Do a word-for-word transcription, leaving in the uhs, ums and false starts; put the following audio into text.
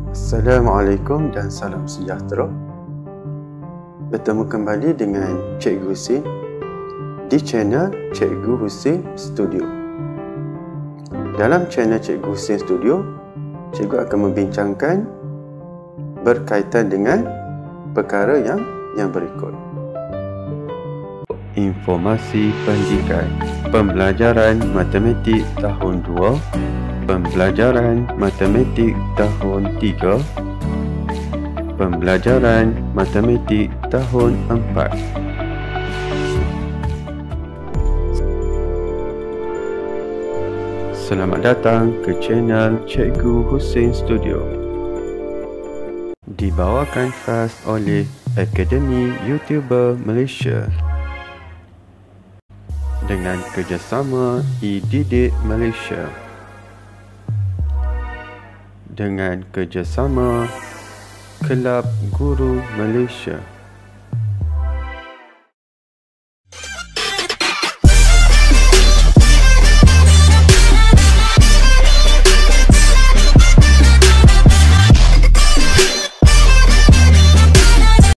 Assalamualaikum dan salam sejahtera. Bertemu kembali dengan Cikgu Husin di channel Cikgu Husin Studio. Dalam channel Cikgu Husin Studio, Cikgu akan membincangkan berkaitan dengan perkara yang yang berikut. Informasi pendidikan, pembelajaran matematik tahun dua, pembelajaran matematik tahun tiga, pembelajaran matematik tahun empat. Selamat datang ke channel Cikgu Husin Studio. Dibawakan khas oleh Akademi YouTuber Malaysia dengan kerjasama eDidik Malaysia, dengan kerjasama Kelab Guru Malaysia.